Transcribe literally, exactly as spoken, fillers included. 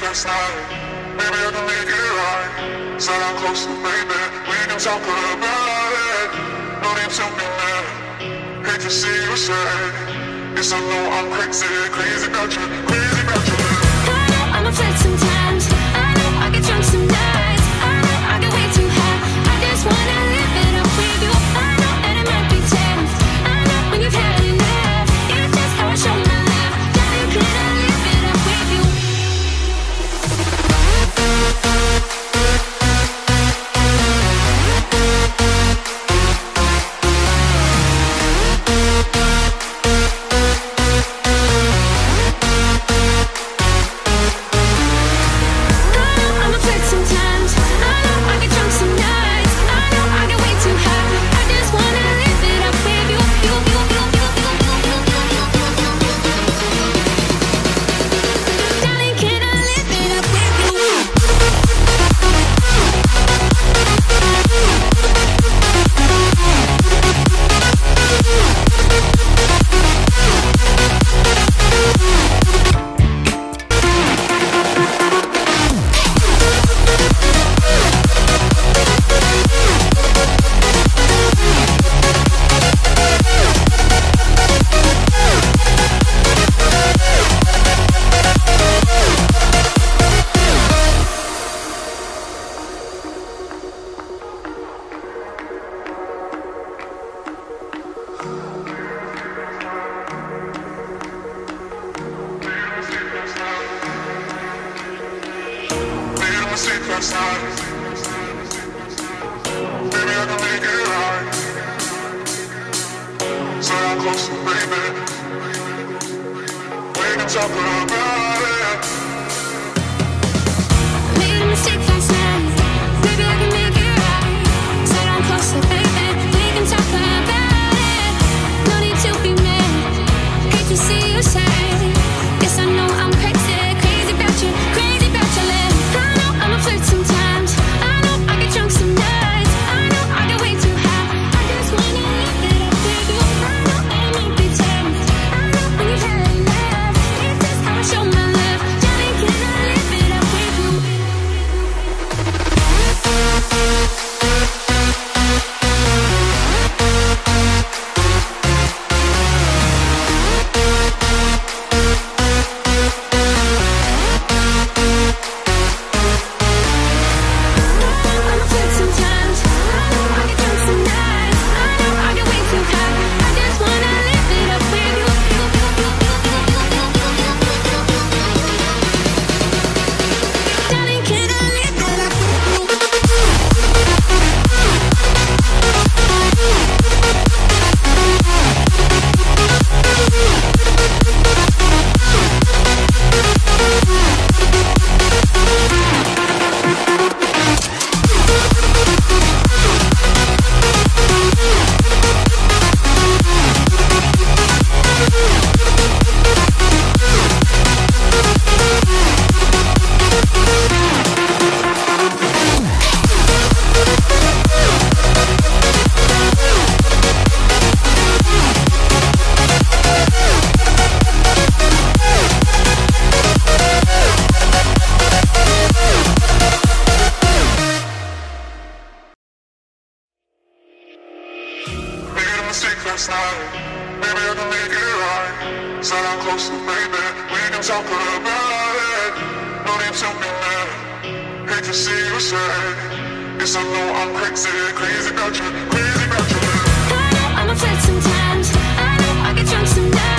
last night. Maybe I can make it right. Sit down closer, baby. We can talk about it. No need to be mad. Hate to see you sad. Yes, I know I'm crazy, crazy about you, crazy about you. I know I'm afraid sometimes. I know I get drunk some nights. I know I get way too high. I just wanna live it up with you. I know that it might be tense. I know when you've had enough. It's just how I show my love. Darling, can I live it up with you? Last night. Maybe I can make it right. Sit down closer, baby. We can talk about it. Made a mistake last night. Maybe I can make it right. Sit down closer, baby. We can talk about it. No need to be mad. Hate to see you sad. Yes, I know I'm crazy, crazy about you, crazy about your love. I know I'm a flirt sometimes. I know I get drunk some nights. I know I get way too high. I just wanna live it up with you. I know that it might be tense. I know when you've had enough. It's just how I show my love. Darling, can I live it up with you? Mistake last night. Maybe I can make it right. Sit down closer, baby. We can talk about it. No need to be mad. Hate to see you sad. Yes, I know I'm crazy, crazy about you, crazy about you. I know I'm a flirt sometimes. I know I get drunk some nights.